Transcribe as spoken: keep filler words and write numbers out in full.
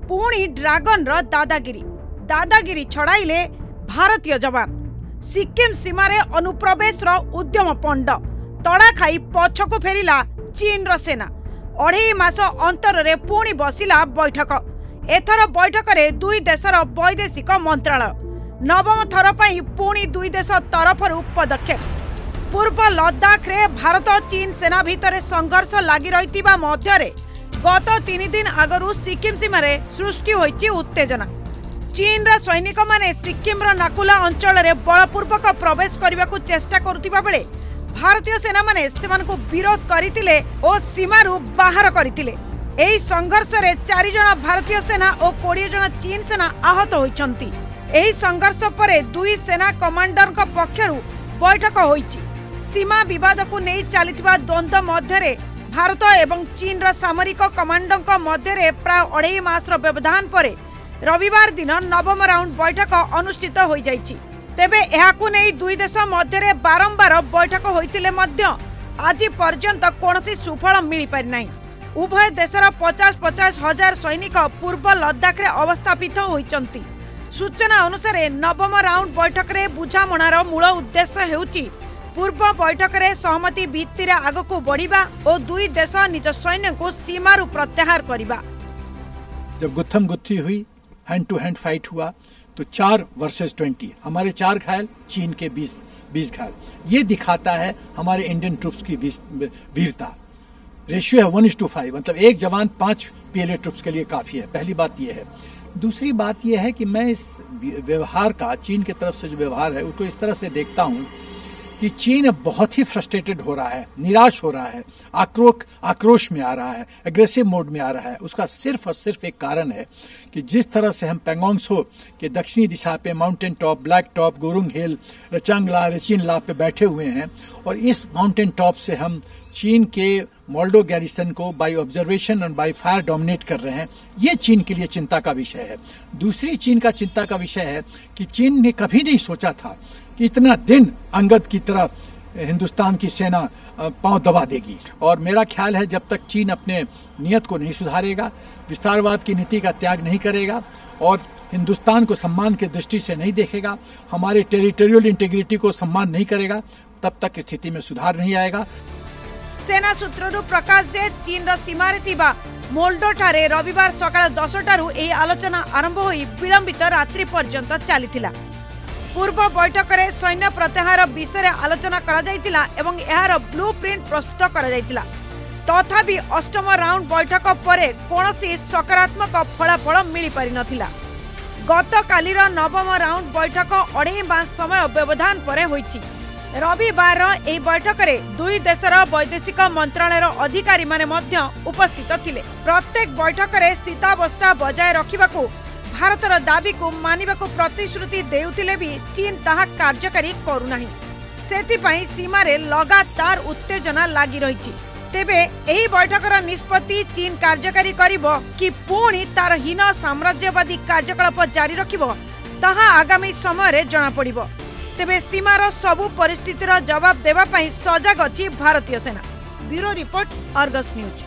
पुणी ड्रागन रो दादागिरी दादागिरी छड़ाइले भारतीय जवान। सिक्किम सीमार अनुप्रवेश रो उद्यम पंड तड़ा खाई पछकु फेरिला चीन रो सेना। अढ़ाई मास अंतर रे पुणी बसिला बैठक। एथर बैठक रे दुई देशर वैदेशिक मंत्रालय नवम थर पई पुणी दुई देश तरफरु पदक्षेप। पूर्व लद्दाख रे भारत चीन सेना भितर संघर्ष लगी रही मध्यरे गत तीन दिन आगरू सिक्किम सीमार सृष्टि होइछि उत्तेजना। चीन रा सैनिक माने सिक्किम रा नाकुला अंचल रे बलपूर्वक प्रवेश करने को चेष्टा करुथिबा बेले भारतीय सेना माने सेमानकु विरोध करथिले और सीमारु बाहर करथिले। एही संघर्ष रे चारि जण भारतीय सेना और बीस जण चीन सेना आहत होइछंती। एही संघर्ष परे दुई सेना कमांडर का पक्षरु बैठक होइछि। सीमा विवाद को नहीं चलता द्वंद्व मध्य भारत एवं चीन रा सामरिक कमांडर का मध्य प्राय अढ़ाई मास व्यवधान पर रविवार दिन नवम राउंड बैठक अनुष्ठित हो जाइछि। तेबे एहाकु नहीं दुई देश मध्य बारंबार बैठक होइतिले मध्य आज पर्यंत कौनसी सुफल मिल पारि नाही। उभय देशर पचास पचास हजार सैनिक पूर्व लद्दाख रे अवस्थापित होइचंती। सूचना अनुसार नवम राउंड बैठक रे बुझामणार मूल उद्देश्य हेउची पूर्व बैठक रे सहमति भित्तिरे आगकू बढ़िबा और दुई देश निज सैन्य को सीमारु प्रत्याहार करिबा। जब गुत्थम गुत्थी हुई, हैंड टू हैंड फाइट हुआ, तो चार वर्सेस ट्वेंटी, हमारे चार घायल, चीन के बीस बीस घायल। ये दिखाता है हमारे इंडियन ट्रूप्स की वीरता। रेशियो है वन इज टू फाइव, मतलब एक जवान पांच पीएलए ट्रूप्स के लिए काफी है। पहली बात यह है। दूसरी बात यह है कि मैं इस व्यवहार का, चीन की तरफ से जो व्यवहार है उसको इस तरह से देखता हूं कि चीन अब बहुत ही फ्रस्ट्रेटेड हो रहा है, निराश हो रहा है, आक्रोश आक्रोश में आ रहा है, एग्रेसिव मोड में आ रहा है। उसका सिर्फ और सिर्फ एक कारण है कि जिस तरह से हम पेंगोंग सो के दक्षिणी दिशा पे mountain top, black top, Gurung hill, Rezang La, Rechin La पे बैठे हुए हैं और इस माउंटेन टॉप से हम चीन के मोल्डो गैरिसन को बाय ऑब्जर्वेशन और बाय फायर डोमिनेट कर रहे हैं। ये चीन के लिए चिंता का विषय है। दूसरी चीन का चिंता का विषय है कि चीन ने कभी नहीं सोचा था कि इतना दिन अंगद की तरह हिंदुस्तान की सेना पांव दबा देगी। और मेरा ख्याल है जब तक चीन अपने नियत को नहीं सुधारेगा, विस्तारवाद की नीति का त्याग नहीं करेगा और हिंदुस्तान को सम्मान की दृष्टि से नहीं देखेगा, हमारे टेरिटोरियल इंटीग्रिटी को सम्मान नहीं करेगा, तब तक स्थिति में सुधार नहीं आएगा। सेना सूत्रु प्रकाश दे चीन सीमार थिबा मोल्डो ठारे रविवार सकाळ दसटारू एही आलोचना आरंभ होई विलंबित रात्रि पर्यंत चलीथिला। पूर्व बैठक रे सैन्य प्रत्याहार विषय आलोचना करा जायतिला एवं एहार ब्लूप्रिंट प्रस्तुत करा जायतिला। तथापि अष्टम राउंड बैठक परे कोनोसी सकारात्मक फलाफल मिली पारि नथिला। गत कालीर नवम राउंड बैठक अढ़ाई मास समय व्यवधान परे होईछि। रविवार एही बैठक रे दुई देशर वैदेशिक मंत्रालयर अधिकारी माने मध्य उपस्थित थिले। प्रत्येक बैठक रे स्थितावस्था बजाय रखिबाकू भारतर दाबी को मानिबाकू प्रतिश्रुति देउथिले भी चीन ताहा कार्यकारी करूनाही। सेथिपाई सीमारे लगातार उत्तेजना लागि रहिछि। तेबे एही बैठकर निष्पत्ति चीन कार्यकारी करिबो कि पुणी तार हीन साम्राज्यवादी कार्यकलाप जारी रखिबो ताहा आगामी समय रे जणा पड़िबो। तेबे सीमार सबु परिस्थितिर जवाब देबा पई सजग अछि भारतीय सेना। Bureau report, Argus news.